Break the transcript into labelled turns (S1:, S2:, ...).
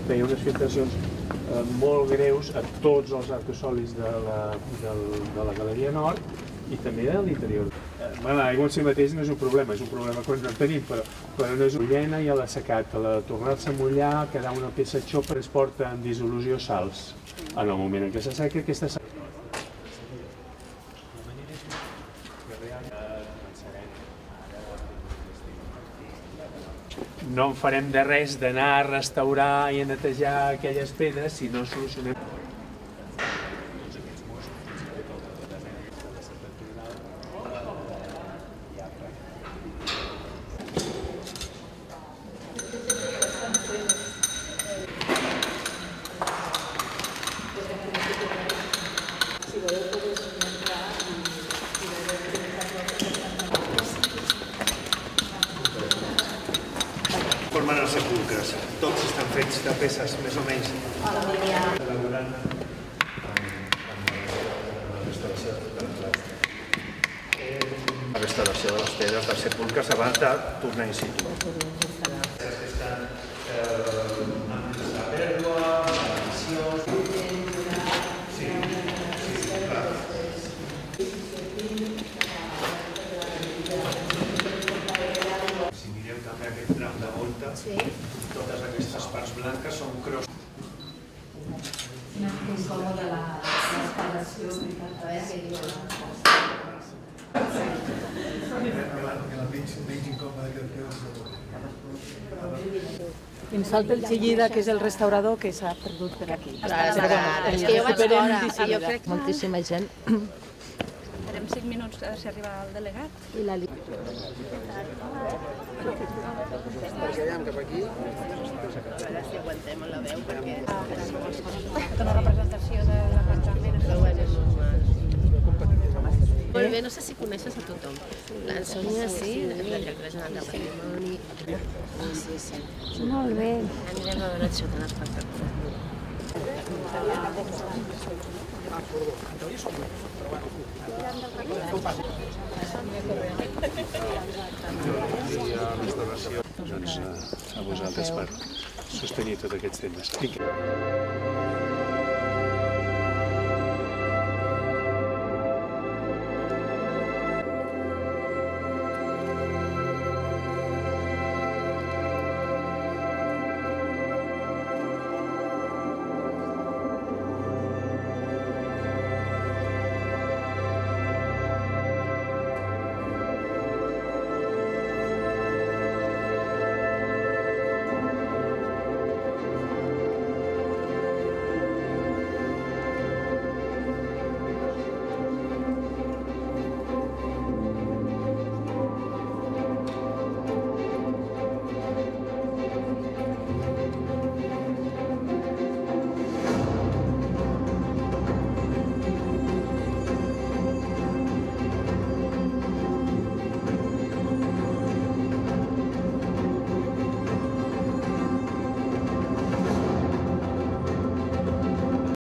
S1: feia unes filtracions molt greus a tots els arcosolis de la galeria nord i també de l'interior. L'aigua en si mateix no és un problema quan no en tenim, però no és mullena i a l'assecat. A tornar-se a mullar, quedar una peça xopa, es porta en dissolució sals. En el moment en què s'asseca, aquesta sal. No en farem de res d'anar a restaurar i a netejar aquelles pedres si no solucionem.
S2: Formen els sepulcres. Tots estan fets de peces més o menys. Elaborant la restauració de les pedres dels sepulcres abans de tornar in situ. Estan amb la pèrdua, maldicions... Si mireu també aquest tram de volta, totes aquestes parts blanques són crosses.
S3: Una incòmoda l'escalació, a veure què diu.
S4: Em salta el Chillida, que és el restaurador, que s'ha perdut per aquí.
S3: És que jo vaig fora, jo crec
S4: moltíssima gent.
S5: Farem 5 minuts si arriba el delegat.
S4: I la
S3: cap aquí. A veure si aguantem la veu, perquè...
S5: Una representació de l'apartament.
S3: Molt bé, no sé si coneixes a tothom. La Sònia, sí, la directora general de Patrimoni. Sí.
S4: Molt bé.
S3: Anirem a veure això tan espectacular.
S1: Doncs a vosaltres per sostenir tots aquests temes.